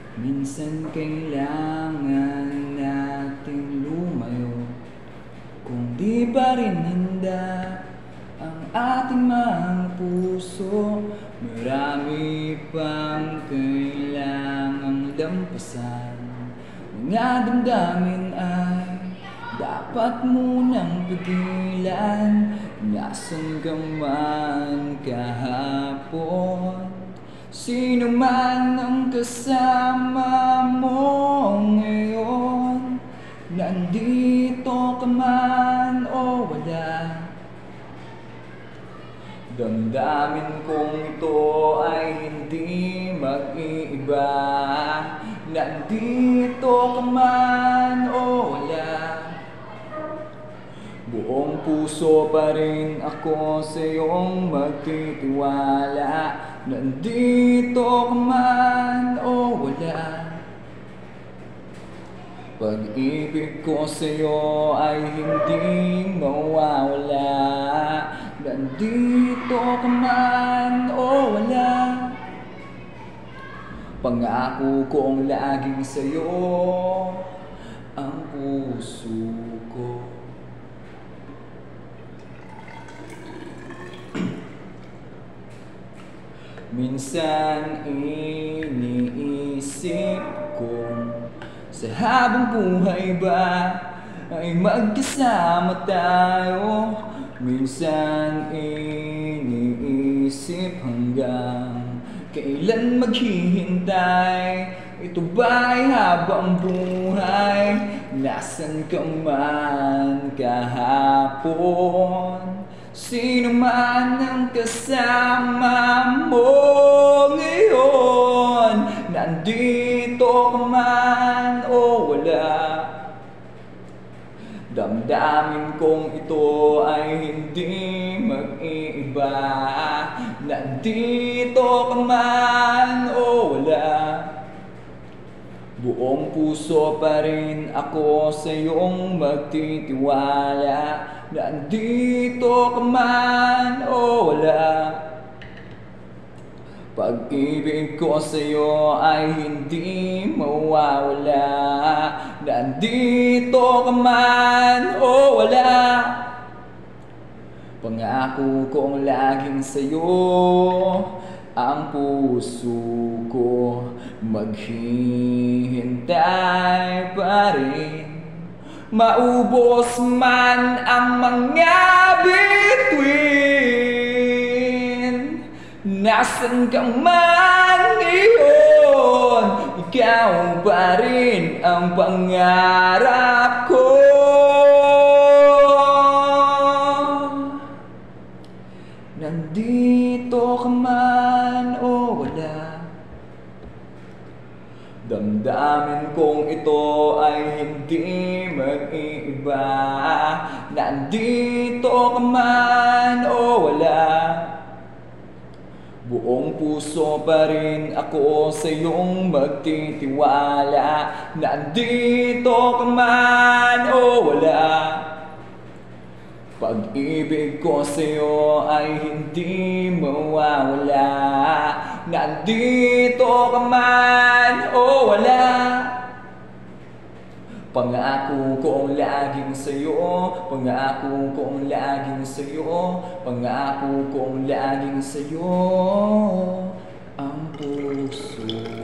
Minsan kailangan nating lumayo kung di pa rin handa ang ating mga puso. Marami pang kailangang lampasan. Mga damdamin ay dapat munang pigilan. Nasaan ka man kahapon? Sino man ang kasama mo ngayon? Nandito ka man o wala? Damdamin kong ito ay hindi mag-iiba. Nandito ka man o wala? Buong puso pa rin ako sa iyong magtitiwala. Nandito ka man o wala? Pag-ibig ko sa iyo ay hindi mawawala. Nandito ka man o wala? Pangako kong laging sa iyo ang puso ko. Minsan iniisip kong sa habang buhay ba ay magkasama tayo. Minsan iniisip hanggang kailan maghihintay. Ito ba'y habang buhay? Nasaan ka man kahapon? Sino man ang kasama mo ngayon? Nandito ka man o wala? Damdamin kong ito ay hindi mag-iiba. Nandito ka man o wala? Buong puso pa rin ako sa iyong magtitiwala. Nandito ka man o wala? Pag-ibig ko sa iyo ay hindi mawawala. Nandito ka man o wala? Pangako kong laging sa iyo ang puso ko. Maghihintay pa rin. Maubos man ang mga bituin. Nasaan ka man ngayon? Ikaw pa rin ang pangarap ko. Nandito ka man o wala? Damdamin kong ito ay hindi mag-iiba. Nandito ka man o wala? Buong puso pa rin ako sa iyong magtitiwala. Nandito ka man o wala? Pag-ibig ko sa iyo ay hindi mawawala. Nandito ka man o wala? Pangako kong laging sa iyo, pangako kong laging sa iyo, pangako kong laging sa iyo ang puso.